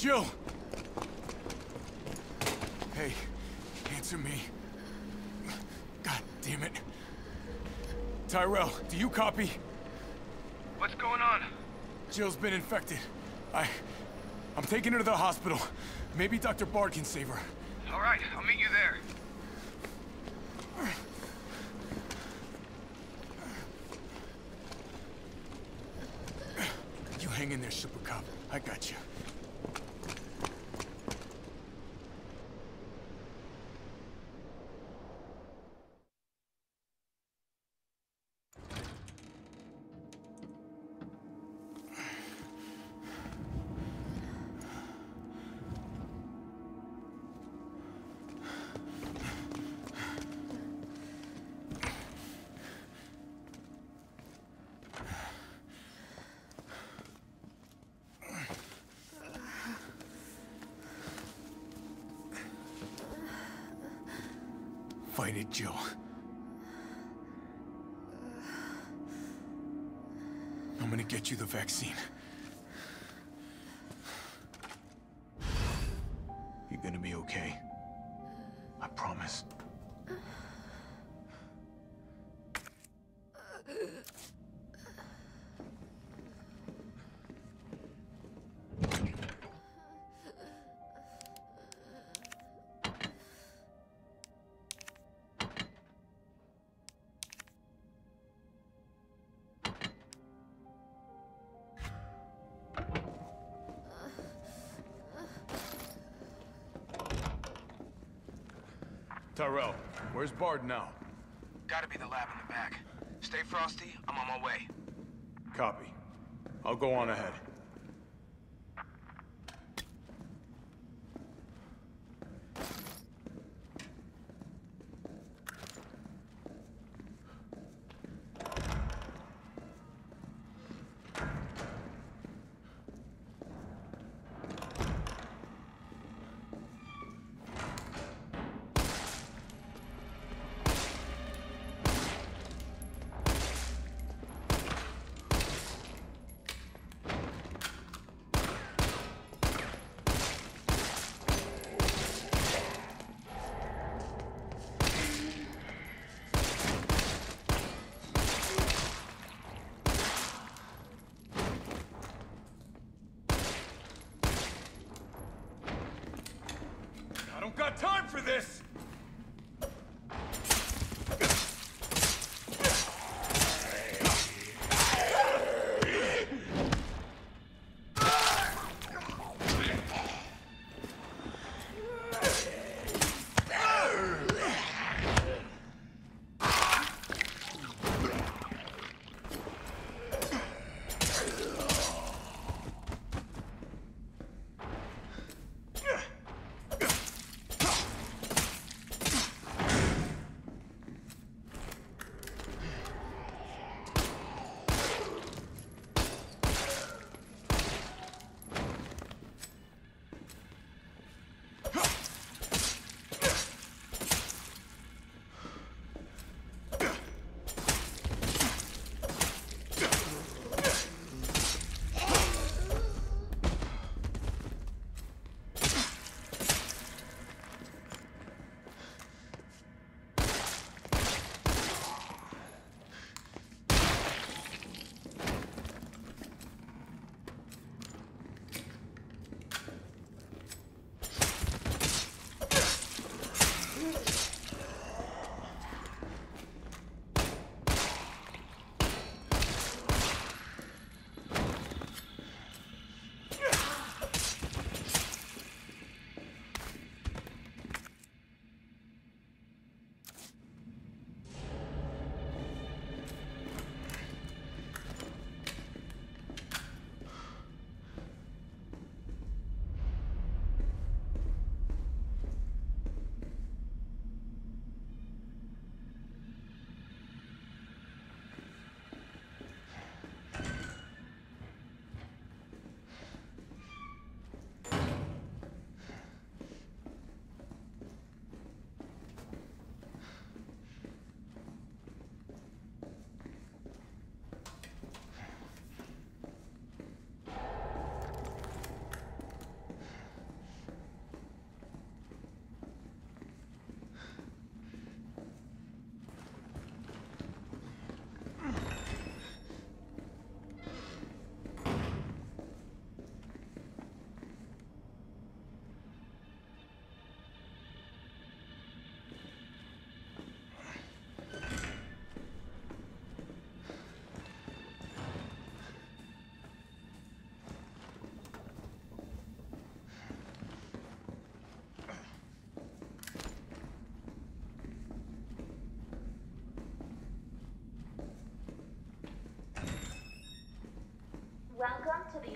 Jill! Hey, answer me. God damn it. Tyrell, do you copy? What's going on? Jill's been infected. I'm taking her to the hospital. Maybe Dr. Bard can save her. All right, I'll meet you there. You hang in there, Super Cop. I got you. Fight it, Jill. I'm gonna get you the vaccine. You're gonna be okay. I promise. Tyrell, where's Bard now? Gotta be the lab in the back. Stay frosty, I'm on my way. Copy. I'll go on ahead.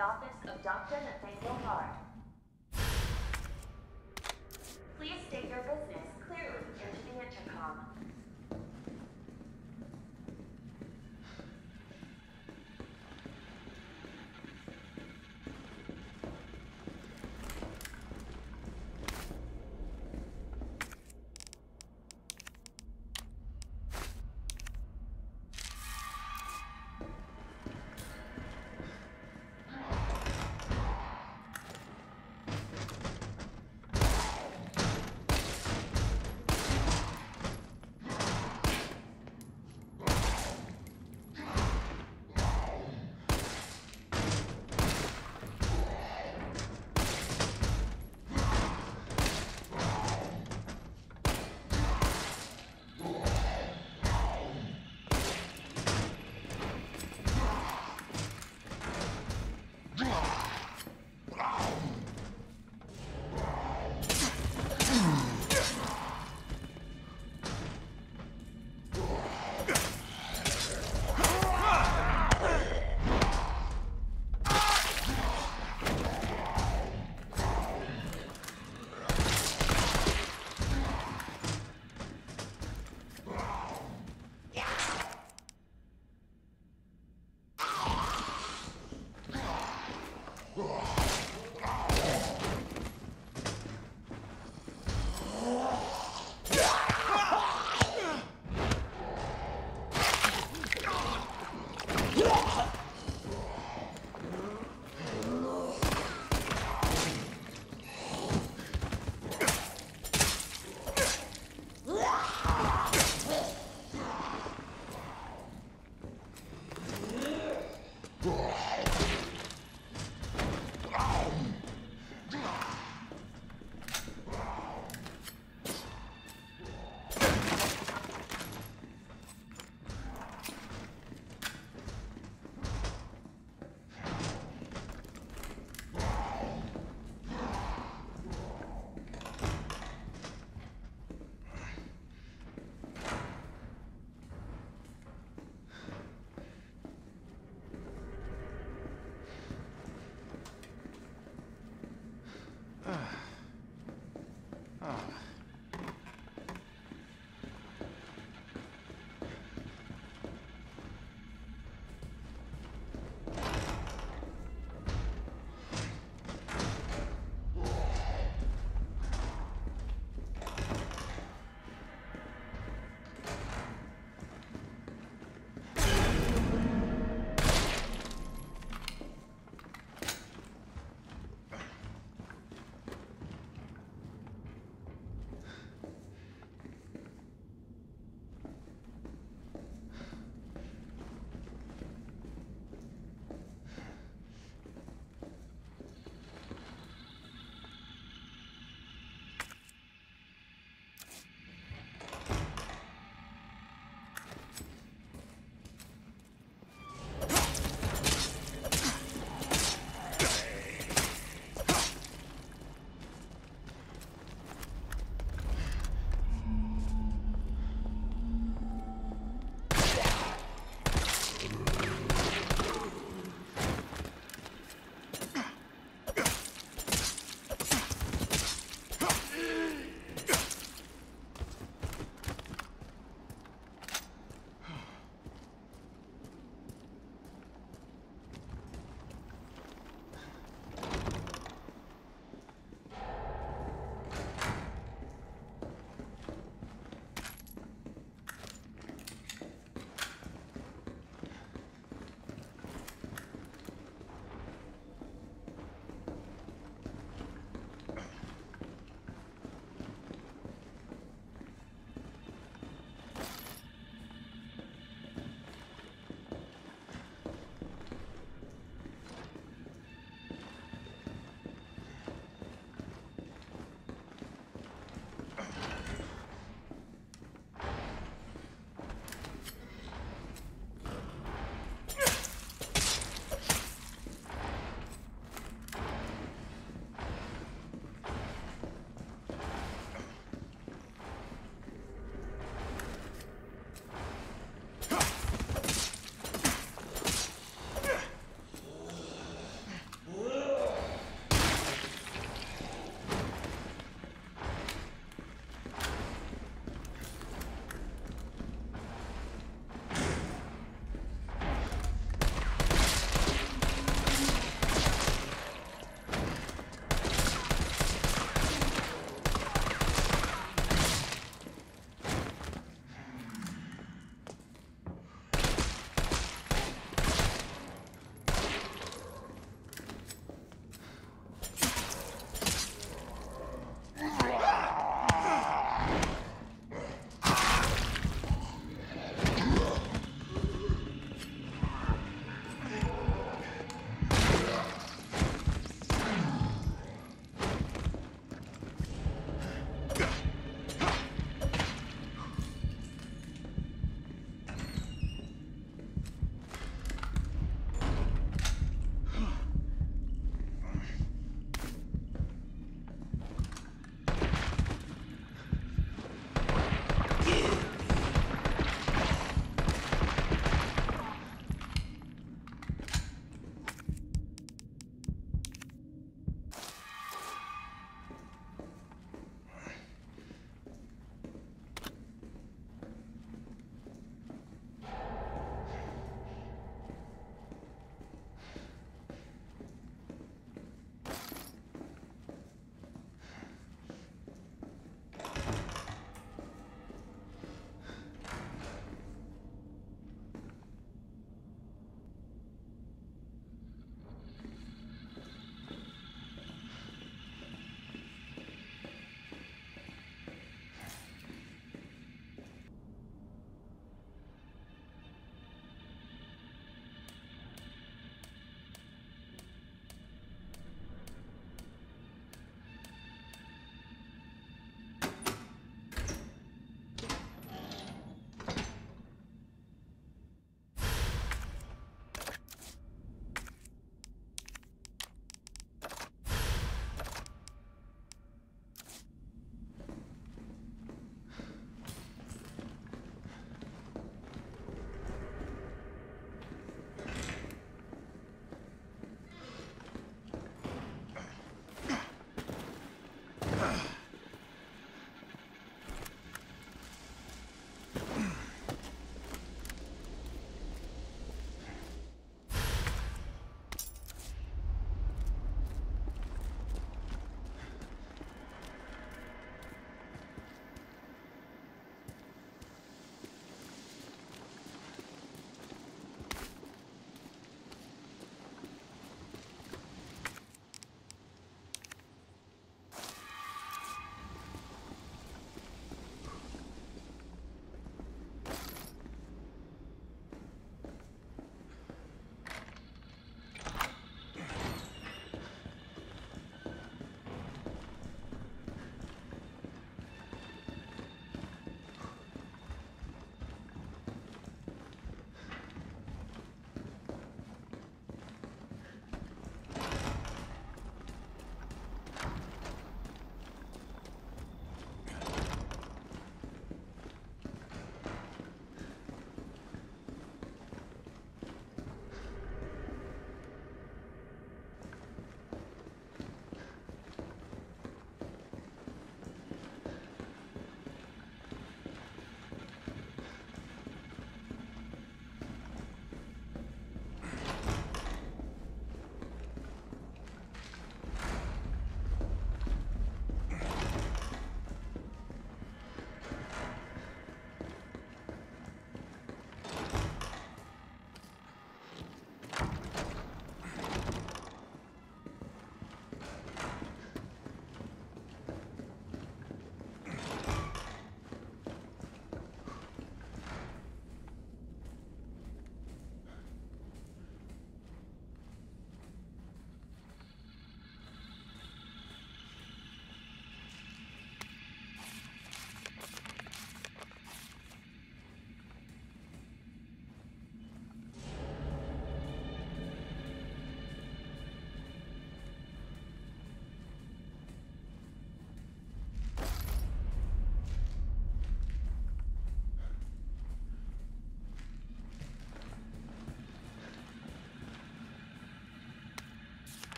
the office of Dr. Nathaniel Bard. Please state your business clearly into the intercom.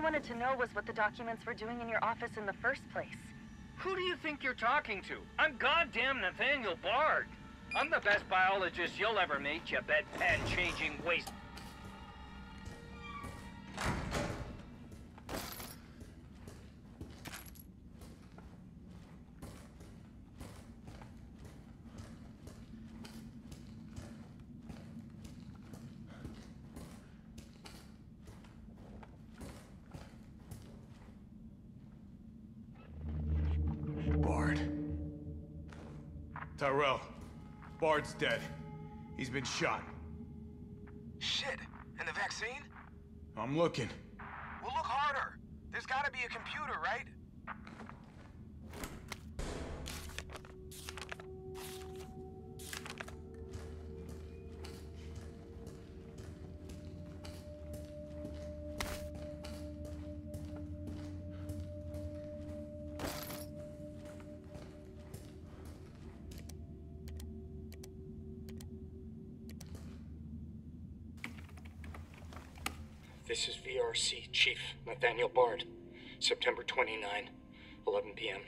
wanted to know was what the documents were doing in your office in the first place. Who do you think you're talking to? I'm goddamn Nathaniel Bard. I'm the best biologist you'll ever meet, you bedpan-changing waste... Bard. Tyrell. Bard's dead. He's been shot. Shit. And the vaccine? I'm looking. Well, look harder. There's gotta be a computer, right? This is VRC Chief Nathaniel Bard, September 29, 11 p.m.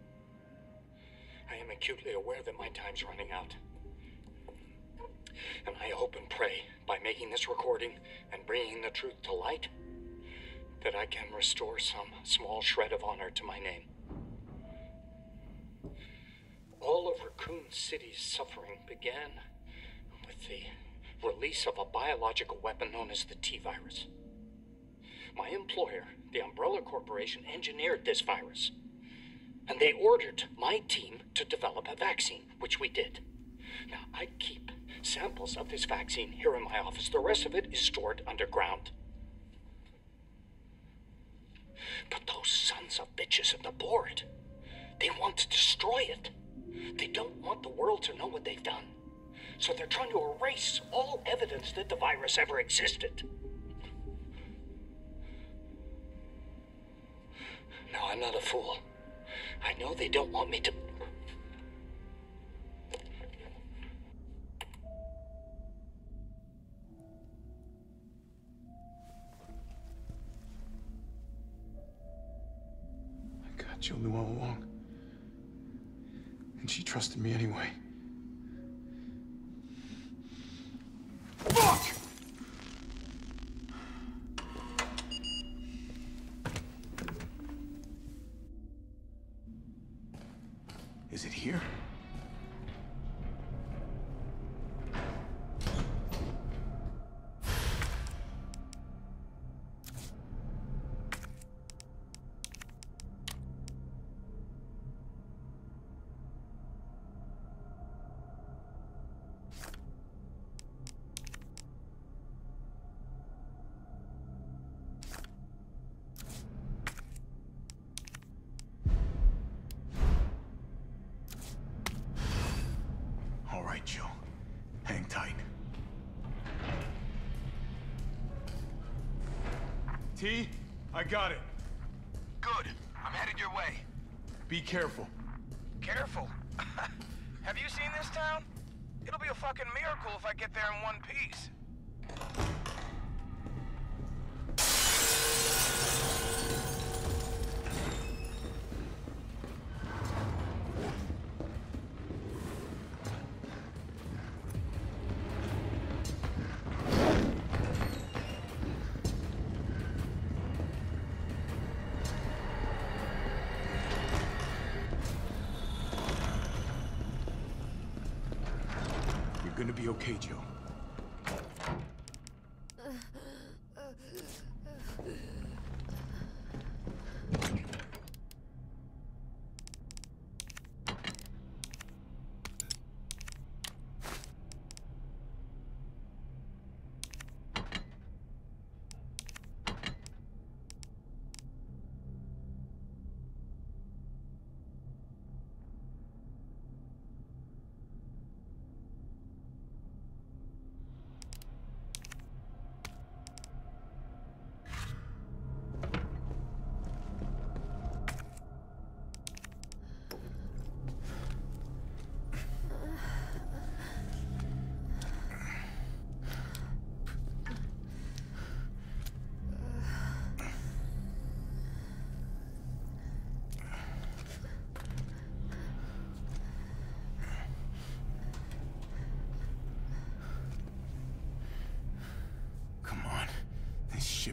I am acutely aware that my time's running out. And I hope and pray, by making this recording and bringing the truth to light, that I can restore some small shred of honor to my name. All of Raccoon City's suffering began with the release of a biological weapon known as the T-virus. My employer, the Umbrella Corporation, engineered this virus. And they ordered my team to develop a vaccine, which we did. Now, I keep samples of this vaccine here in my office. The rest of it is stored underground. But those sons of bitches at the board, they want to destroy it. They don't want the world to know what they've done. So they're trying to erase all evidence that the virus ever existed. Now, I'm not a fool. I know they don't want me to... My God, Jill knew all along. And she trusted me anyway. Fuck! Is it here? All right, Jill. Hang tight. T, I got it. Good. I'm headed your way. Be careful. Careful. Have you seen this town? It'll be a fucking miracle if I get there in one piece. You're gonna be okay, Jill.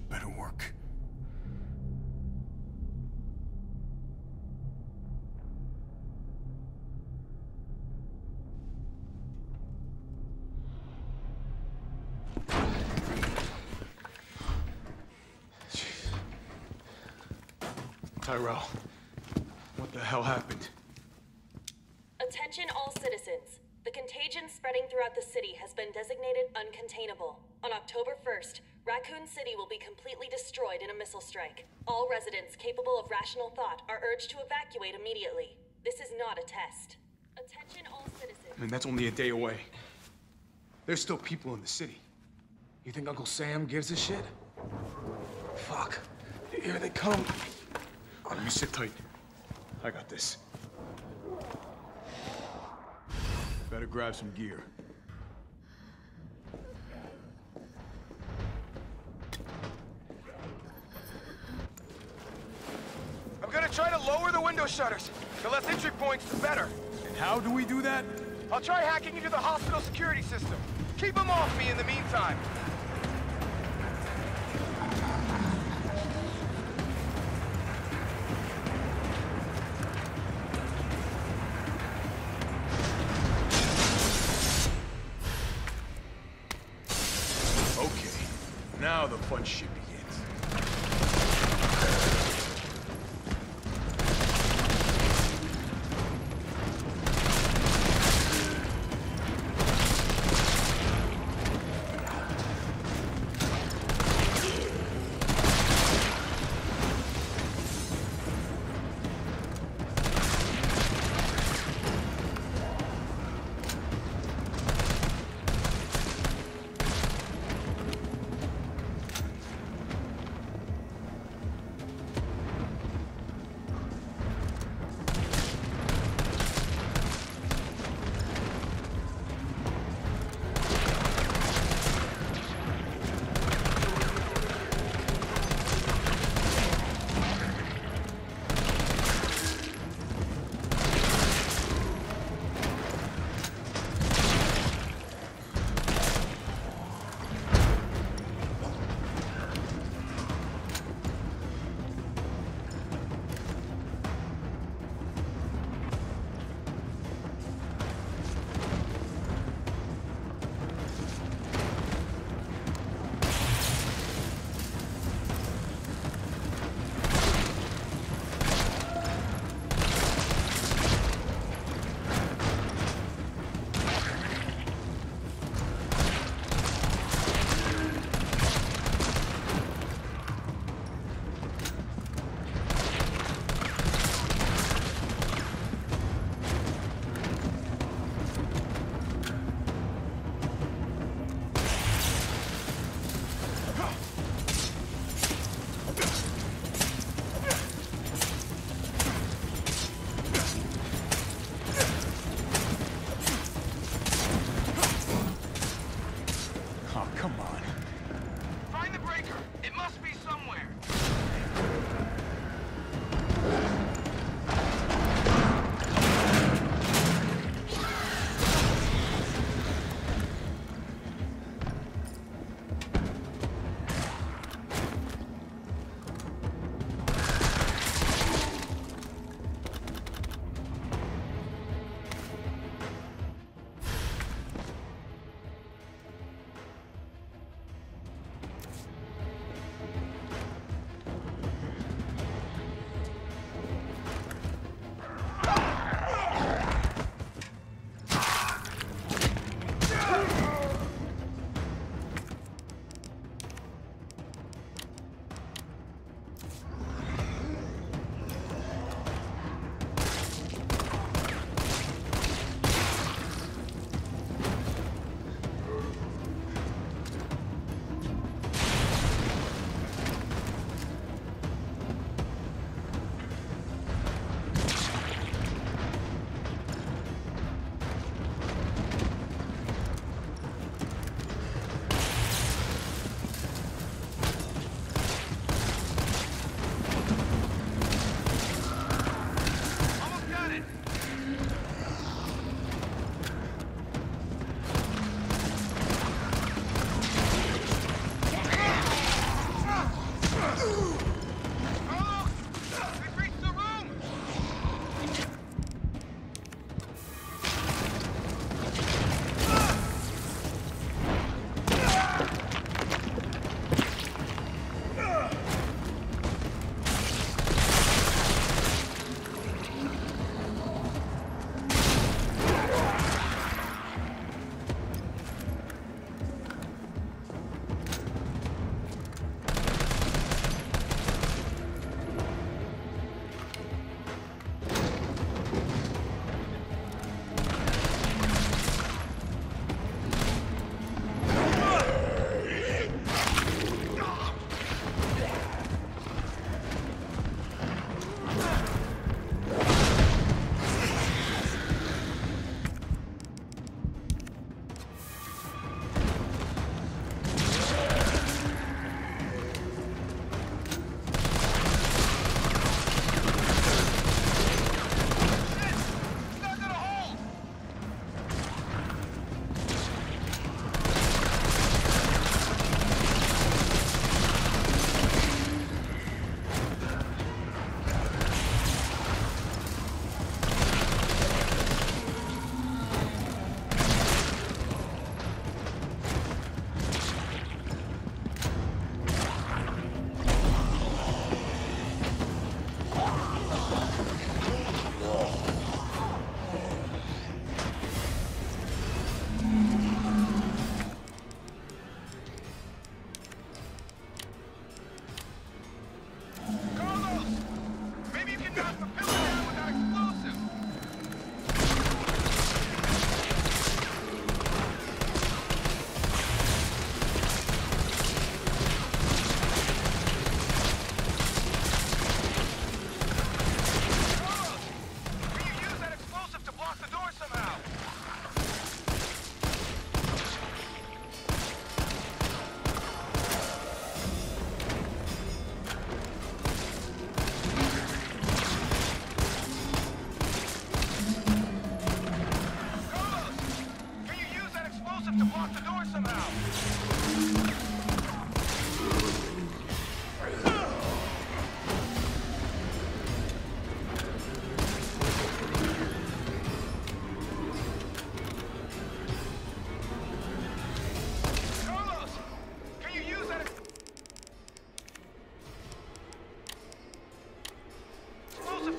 better work. Tyrell, what the hell happened? Attention all citizens. The contagion spreading throughout the city has been designated uncontainable. On October 1st, Raccoon City will be completely destroyed in a missile strike. All residents capable of rational thought are urged to evacuate immediately. This is not a test. Attention all citizens. I mean, that's only a day away. There's still people in the city. You think Uncle Sam gives a shit? Fuck. Here they come. You sit tight. I got this. Better grab some gear. I'm gonna try to lower the window shutters. The less entry points, the better. And how do we do that? I'll try hacking into the hospital security system. Keep them off me in the meantime. Now the fun shit begins.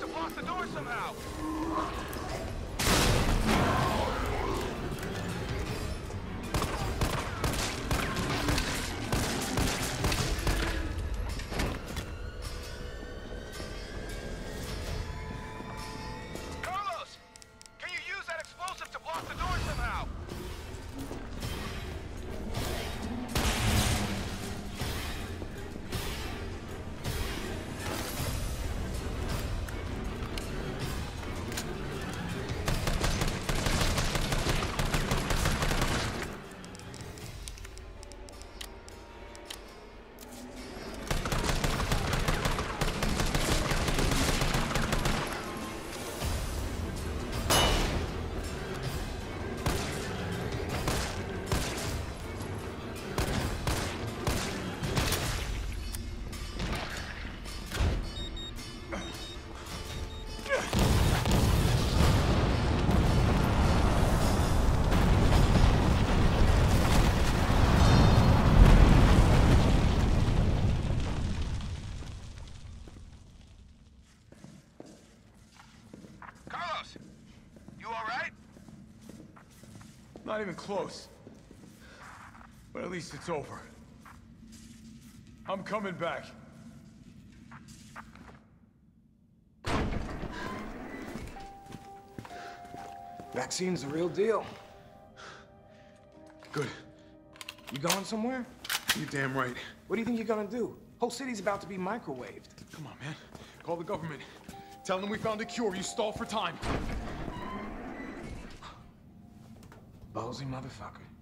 to block the door somehow! Carlos! Can you use that explosive to block the door somehow? Carlos! You alright? Not even close. But at least it's over. I'm coming back. Vaccine's the real deal. Good. You going somewhere? You damn right. What do you think you're gonna do? Whole city's about to be microwaved. Come on, man. Call the government. Tell them we found a cure. You stall for time. Ballsy motherfucker.